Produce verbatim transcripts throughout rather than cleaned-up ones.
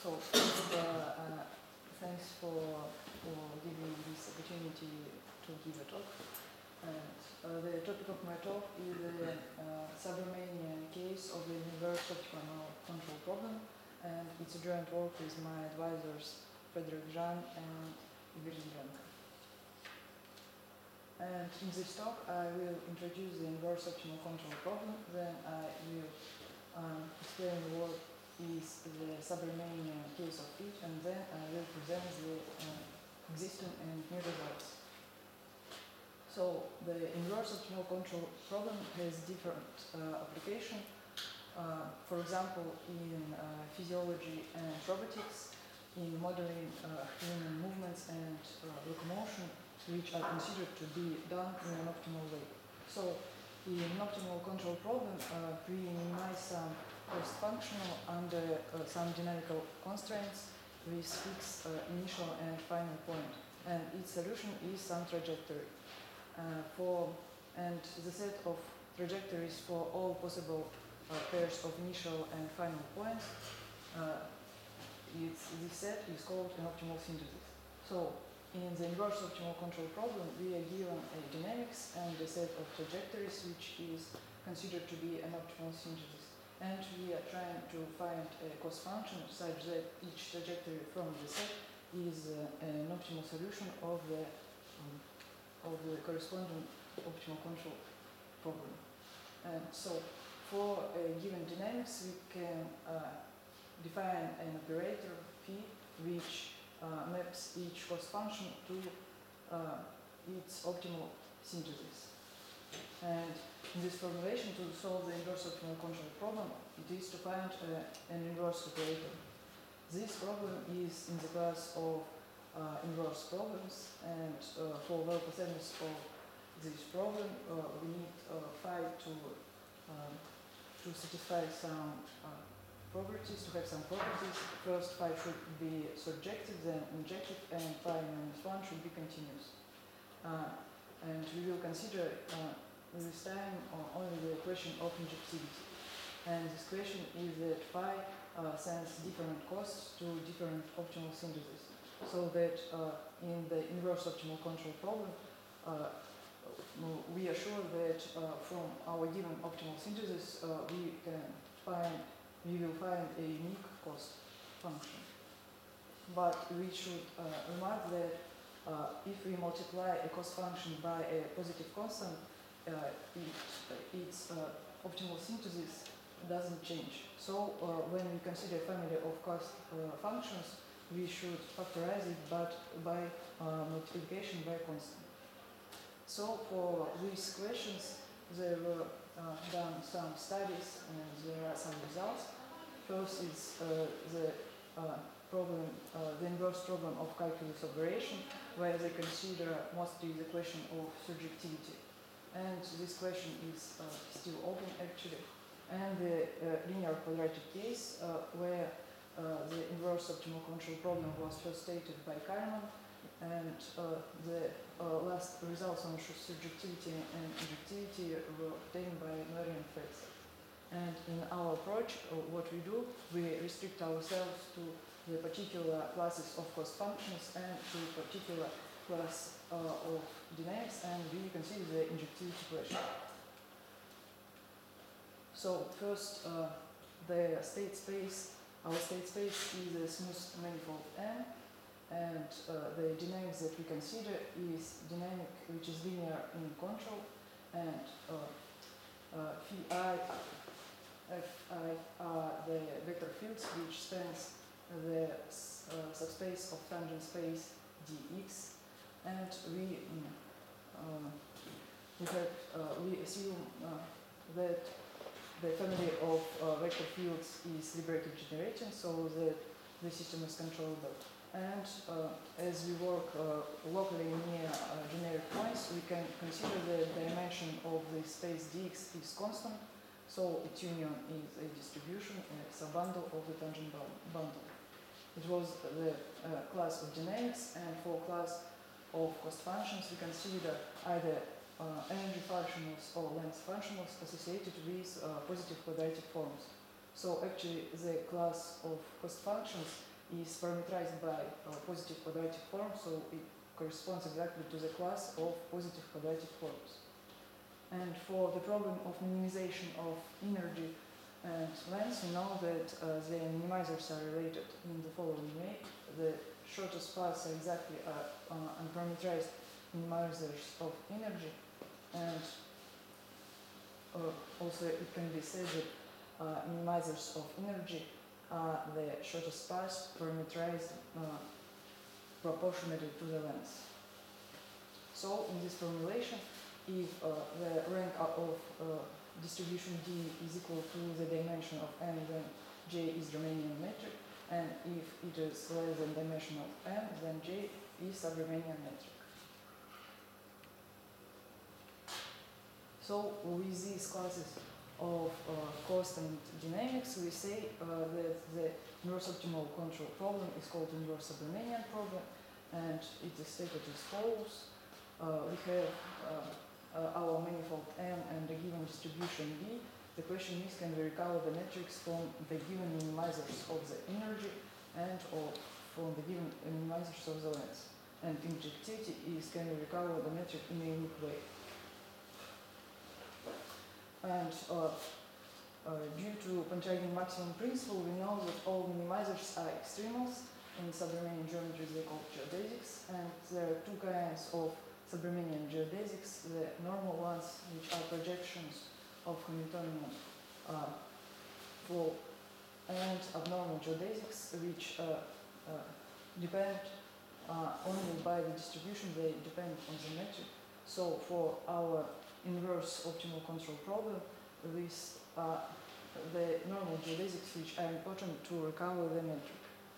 So first, uh, uh, thanks for, for giving me this opportunity to give a talk. And uh, the topic of my talk is the uh, Sub-Riemannian case of the inverse optical control problem, and it's a joint work with my advisors Frederick Jean and Igor Zilenko. And in this talk, I will introduce the inverse optimal control problem. Then I will um, explain what is the Sub-Riemannian case of it, and then I will present the uh, existing and new results. So the inverse optimal control problem has different uh, application. Uh, for example, in uh, physiology and robotics, in modeling uh, human movements and uh, locomotion, which are considered to be done in an optimal way. So in an optimal control problem, uh, we minimize some cost functional under uh, some dynamical constraints with fixed uh, initial and final point. And its solution is some trajectory. Uh, for and the set of trajectories for all possible uh, pairs of initial and final points, uh, it's, this set is called an optimal synthesis. So in the inverse optimal control problem, we are given a dynamics and a set of trajectories which is considered to be an optimal synthesis. And we are trying to find a cost function such that each trajectory from the set is uh, an optimal solution of the um, of the corresponding optimal control problem. And so for a given dynamics, we can uh, define an operator phi which uh, maps each cost function to uh, its optimal synthesis. And in this formulation, to solve the inverse optimal control problem, it is to find uh, an inverse operator. This problem is in the class of Uh, inverse problems, and uh, for well-performance of this problem, uh, we need uh, phi to uh, to satisfy some uh, properties, to have some properties. First, phi should be surjective, then injective, and phi minus one should be continuous. Uh, and we will consider uh, this time uh, only the question of injectivity. And this question is that phi uh, sends different costs to different optimal synthesis. So that uh, in the inverse optimal control problem, uh, we are sure that uh, from our given optimal synthesis, uh, we can find, we will find a unique cost function. But we should uh, remark that uh, if we multiply a cost function by a positive constant, uh, it, its uh, optimal synthesis doesn't change. So uh, when we consider a family of cost uh, functions, we should factorize it, but by uh, multiplication by constant. So for these questions, there were uh, done some studies and there are some results. First is uh, the uh, problem, uh, the inverse problem of calculus operation, where they consider mostly the question of surjectivity. And this question is uh, still open actually. And the uh, linear quadratic case, uh, where Uh, the inverse optimal control problem was first stated by Kármán, and uh, the uh, last results on surjectivity and injectivity were obtained by Nouri and Fetzer. And in our approach, uh, what we do, we restrict ourselves to the particular classes of cost functions and to particular class uh, of dynamics, and we consider the injectivity question. So first, uh, the state space Our state space is a smooth manifold M, and uh, the dynamics that we consider is dynamic which is linear in control, and uh, uh, phi I, f I are the vector fields which spans the uh, subspace of tangent space dx, and we um, we, have, uh, we assume uh, that the family of uh, vector fields is liberated generating, so that the system is controllable. And uh, as we work uh, locally near uh, generic points, we can consider the dimension of the space dx is constant, so its union is a distribution, a subbundle of the tangent bundle. It was the uh, class of dynamics, and for class of cost functions, we consider either Uh, energy functionals or length functionals associated with uh, positive quadratic forms. So actually the class of cost functions is parameterized by uh, positive quadratic form, so it corresponds exactly to the class of positive quadratic forms. And for the problem of minimization of energy and length, we know that uh, the minimizers are related in the following way. The shortest paths are exactly uh, uh, unparameterized minimizers of energy, and uh, also it can be said that uh, minimizers of energy are the shortest paths parameterized uh, proportionally to the length. So in this formulation, if uh, the rank of uh, distribution D is equal to the dimension of n, then J is Riemannian metric, and if it is less than dimension of n, then J is sub-Riemannian metric. So with these classes of uh, cost and dynamics, we say uh, that the inverse optimal control problem is called inverse sub-Riemannian problem, and it is stated as follows. Uh, we have uh, uh, our manifold M and a given distribution B. The question is, can we recover the matrix from the given minimizers of the energy and or from the given minimizers of the length? And injectivity is, can we recover the metric in a unique way? And uh, uh, due to Pontryagin maximum principle, we know that all minimizers are extremals. In sub-Riemannian geometry, they are called geodesics, and there are two kinds of sub-Riemannian geodesics: the normal ones, which are projections of Hamiltonian uh, flow, and abnormal geodesics, which uh, uh, depend uh, only by the distribution, they depend on the metric. So for our inverse optimal control problem, these are the normal geodesics which are important to recover the metric.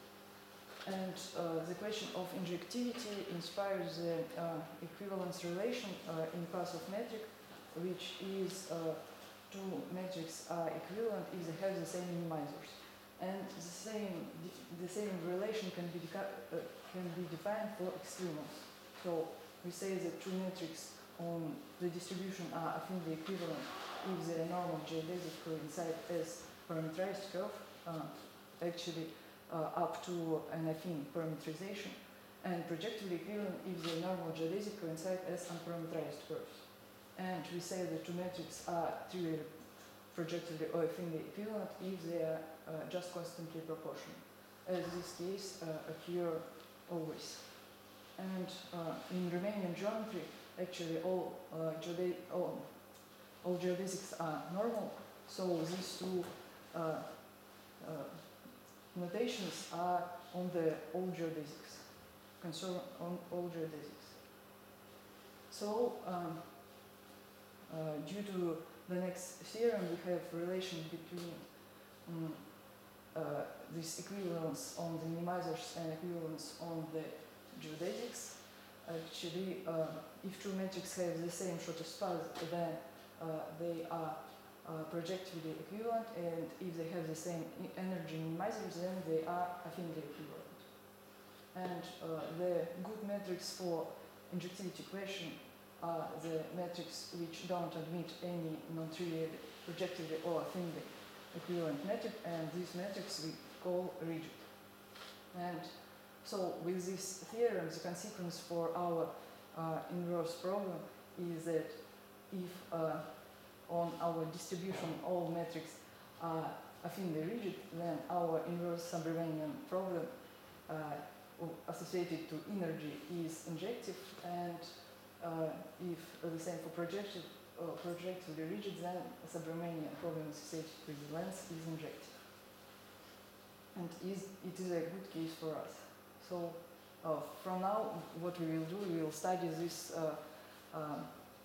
And uh, the question of injectivity inspires the uh, equivalence relation uh, in class of metric, which is uh, two metrics are equivalent if they have the same minimizers. And the same the same relation can be uh, can be defined for extremals. So we say that two metrics on the distribution are affinity equivalent if the normal geodesic coincide as parameterized curve, uh, actually uh, up to an affine parameterization, and projectively equivalent if the normal geodesic coincide as unparameterized curves. And we say that two metrics are trivially projectively or affinely equivalent if they are uh, just constantly proportional, as this case uh, occur always. And uh, in Riemannian geometry, actually all, uh, geode all, all geodesics are normal, so these two uh, uh, notations are on the all geodesics, concern on all geodesics. So um, uh, due to the next theorem, we have relation between um, uh, this equivalence on the minimizers and equivalence on the geodesics. Actually, uh, if two metrics have the same shortest path, then uh, they are uh, projectively equivalent, and if they have the same energy minimizers, then they are affinity equivalent. And uh, the good metrics for injectivity equation are the metrics which don't admit any non-trivial projectively or affinity equivalent metric, and these metrics we call rigid. And so with this theorem, the consequence for our uh, inverse problem is that if uh, on our distribution all metrics are affinity rigid, then our inverse sub-Riemannian problem uh, associated to energy is injective, and uh, if uh, the same for projective, uh, projectively rigid, then a sub-Riemannian problem associated with the length is injective. And is, it is a good case for us. So uh, from now, what we will do, we will study this uh, uh,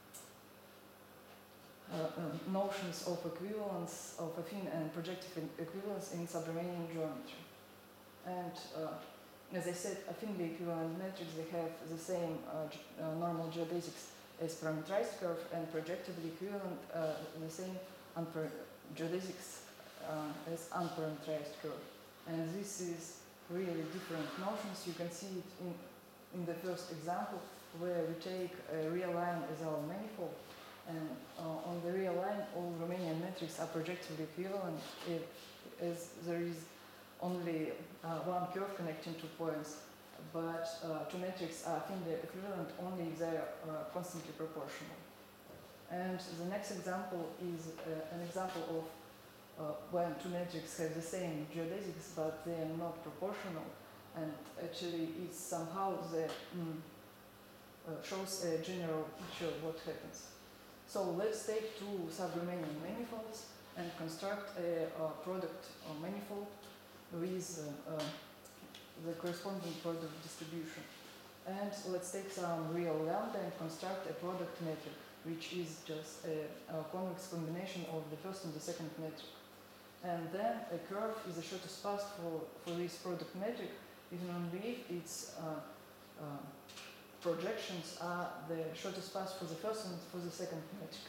Uh, uh, notions of equivalence, of affine and projective equivalence in sub-Riemannian geometry. And uh, as I said, affinity equivalent metrics, they have the same uh, uh, normal geodesics as parameterized curve, and projectively equivalent uh, the same geodesics uh, as unparameterized curve. And this is really different notions. You can see it in, in the first example, where we take a real line as our manifold. And uh, on the real line, all Riemannian metrics are projectively equivalent if, as there is only uh, one curve connecting two points, but uh, two metrics are finally equivalent only if they are uh, constantly proportional. And the next example is uh, an example of uh, when two metrics have the same geodesics but they are not proportional, and actually it's somehow the mm, uh, shows a general picture of what happens. So let's take two sub-Riemannian manifolds and construct a, a product or manifold with uh, uh, the corresponding product distribution. And let's take some real lambda and construct a product metric, which is just a, a convex combination of the first and the second metric. And then a curve is the shortest path for, for this product metric, even only if its uh, uh, projections are the shortest path for the first and for the second metric.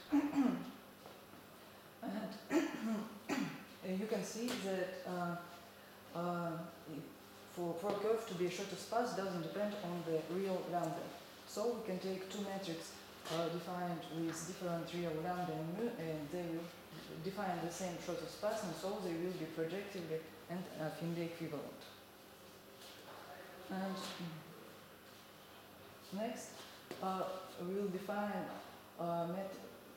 And you can see that uh, uh, for, for a curve to be a shortest path doesn't depend on the real lambda. So we can take two metrics uh, defined with different real lambda and mu, and they will define the same shortest path, and so they will be projectively and affinity equivalent. And next, uh, we will define uh, met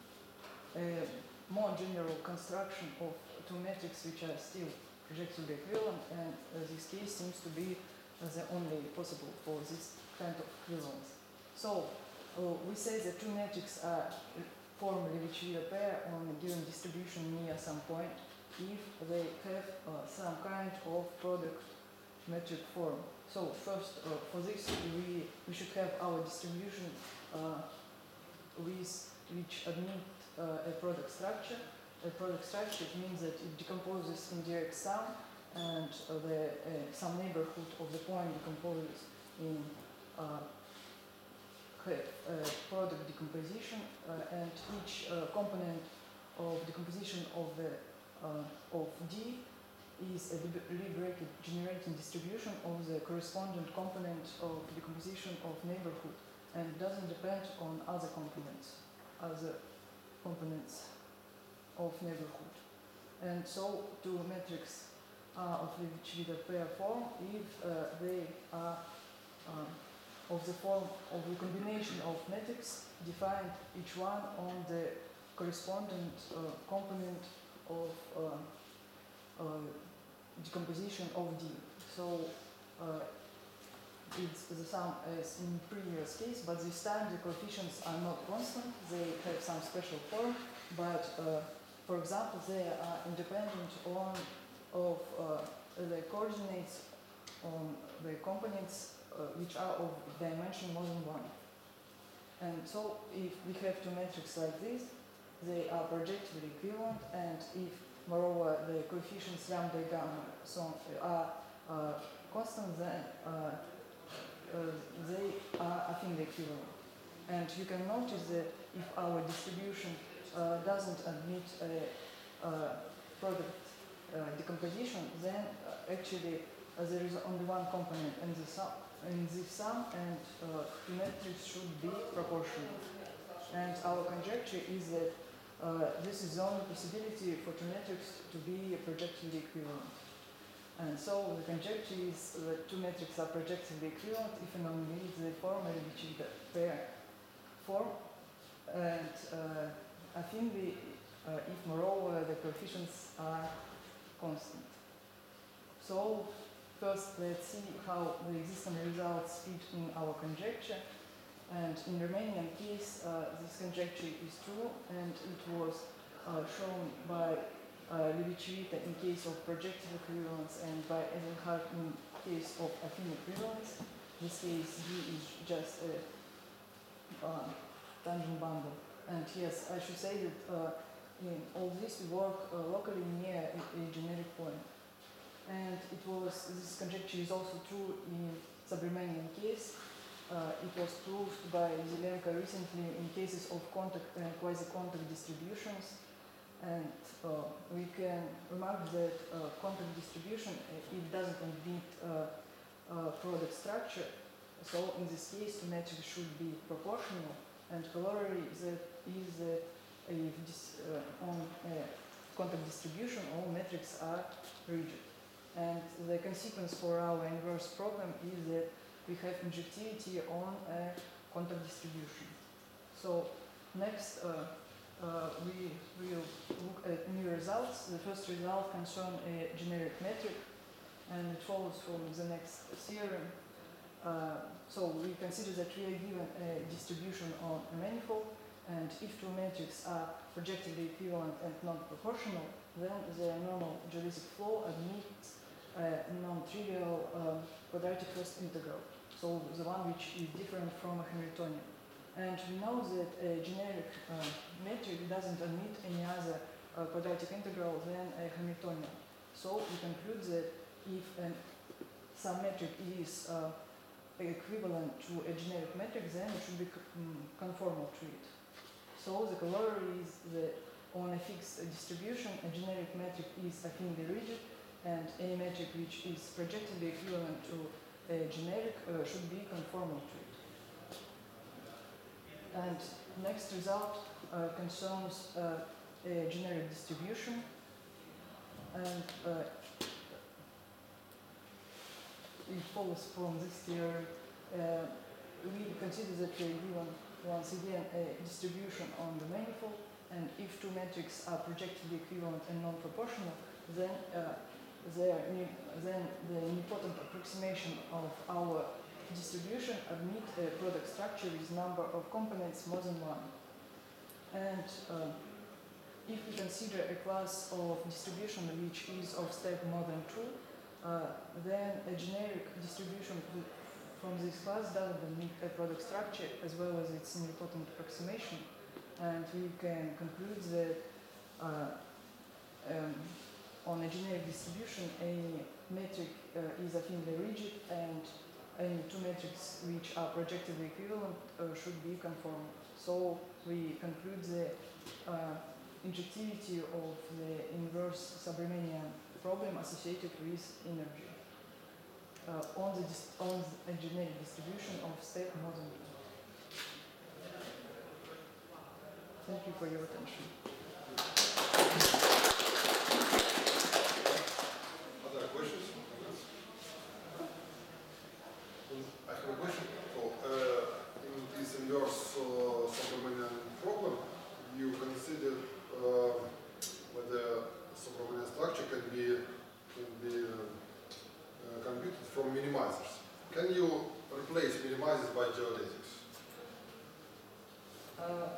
a more general construction of two metrics which are still projectively equivalent, and uh, this case seems to be uh, the only possible for this kind of equivalence. So uh, we say that two metrics are formally which will appear on a given distribution near some point if they have uh, some kind of product metric form. So first, uh, for this, we, we should have our distribution uh, with which admit uh, a product structure. A product structure means that it decomposes in direct sum, and uh, the, uh, some neighborhood of the point decomposes in uh, Uh, product decomposition, uh, and each uh, component of decomposition of the uh, of D is a Lie-Braket generating distribution of the corresponding component of decomposition of neighborhood, and doesn't depend on other components, other components of neighborhood. And so two metrics are of which with a pair form if uh, they are um, of the form of the combination of metrics defined each one on the corresponding uh, component of uh, uh, decomposition of D. So uh, it's the sum as in previous case, but this time the coefficients are not constant, they have some special form, but uh, for example they are independent on of uh, the coordinates on the components Uh, which are of dimension more than one. And so if we have two metrics like this, they are projectively equivalent, and if moreover the coefficients lambda, gamma, so are uh, constant, then uh, uh, they are affinity equivalent. And you can notice that if our distribution uh, doesn't admit a, a product uh, decomposition, then uh, actually uh, there is only one component in the sum. In this sum, and uh, two metrics should be proportional. And our conjecture is that uh, this is the only possibility for two metrics to be projectively equivalent. And so the conjecture is that two metrics are projectively equivalent if and only if they form a Lie-Braket pair form, and uh, affinity uh, if moreover the coefficients are constant. So first, let's see how the existing results fit in our conjecture. And in the Riemannian case, uh, this conjecture is true, and it was uh, shown by uh, Levi-Civita in case of projective equivalence and by Edelhardt in case of affine equivalence. In this case, D is just a uh, tangent bundle. And yes, I should say that uh, in all this we work uh, locally near a, a generic point. And it was, this conjecture is also true in sub-Riemannian case. Uh, it was proved by Zelenko recently in cases of contact and quasi-contact distributions. And uh, we can remark that uh, contact distribution, uh, it doesn't admit uh, uh, product structure. So in this case, the metrics should be proportional. And corollary is that, is that if this, uh, on uh, contact distribution, all metrics are rigid. And the consequence for our inverse problem is that we have injectivity on a contact distribution. So next uh, uh, we will look at new results. The first result concerns a generic metric, and it follows from the next theorem. Uh, so we consider that we are given a distribution on a manifold, and if two metrics are projectively equivalent and non-proportional, then the normal geodesic flow admits a non-trivial um, quadratic first integral, so the one which is different from a Hamiltonian. And we know that a generic uh, metric doesn't admit any other uh, quadratic integral than a Hamiltonian. So we conclude that if an, some metric is uh, equivalent to a generic metric, then it should be um, conformal to it. So the corollary is that on a fixed distribution, a generic metric is affinely rigid, and any metric which is projectively equivalent to a generic uh, should be conformal to it. And next result uh, concerns uh, a generic distribution, and uh, it follows from this theorem. Uh, we consider that we are given once again a distribution on the manifold, and if two metrics are projectively equivalent and non-proportional, then uh, their, then the nilpotent approximation of our distribution admit a product structure with number of components more than one. And uh, if we consider a class of distribution which is of step more than two, uh, then a generic distribution from this class doesn't admit a product structure as well as its nilpotent approximation. And we can conclude that uh, um, on a generic distribution, any metric uh, is affinely rigid, and any two metrics which are projectively equivalent uh, should be conformal. So we conclude the uh, injectivity of the inverse Sub-Riemannian problem associated with energy uh, on the on a generic distribution of step more than two. Thank you for your attention. Other questions? I have a question. So, uh, in this inverse uh, Sub-Riemannian problem, you consider uh, whether Sub-Riemannian structure can be can be uh, uh, computed from minimizers. Can you replace minimizers by geodesics? Uh,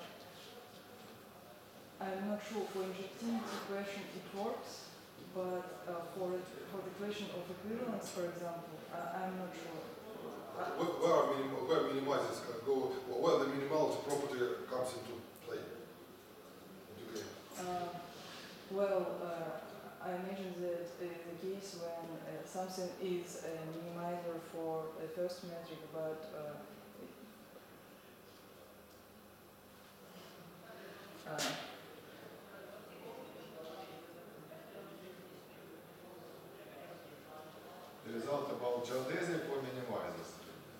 I'm not sure for injectivity question it works, but uh, for for the question of equivalence, for example, uh, I'm not sure. Uh, Where, where, are minim where minimizers can go, where the minimality property comes into play? Okay. Uh, well, uh, I imagine that uh, the case when uh, something is a minimizer for a first metric, but uh, uh, The result about geodesy for minimizers.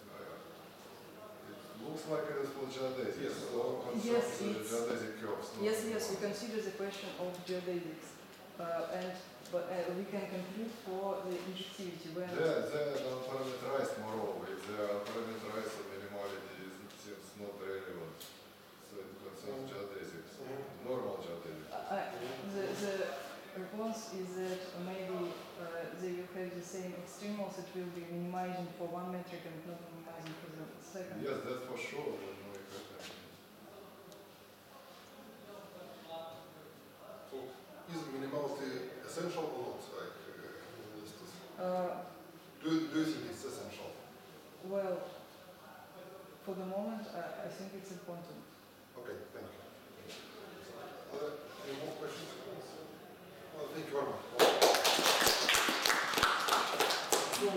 It looks like it is for geodesy. Yes. So Yes, concerns it's- the geodesic curves. not yes, yes, we minimizers. consider the question of geodesics, uh, and but uh, we can conclude for the injectivity when. They they are parameterized moreover. If they are parameterized, so minimality is, seems not relevant. So it concerns geodesics, normal geodesics. Uh, uh, the, the response is that maybe uh, they will have the same extremals. It will be minimizing for one metric and not minimizing for the second. Yes, that's for sure. But no, it can- So, is minimality essential or not? Like, uh, in this case? Uh, do, you- do you think it's essential? well, for the moment, uh, I think it's important. Okay, thank you.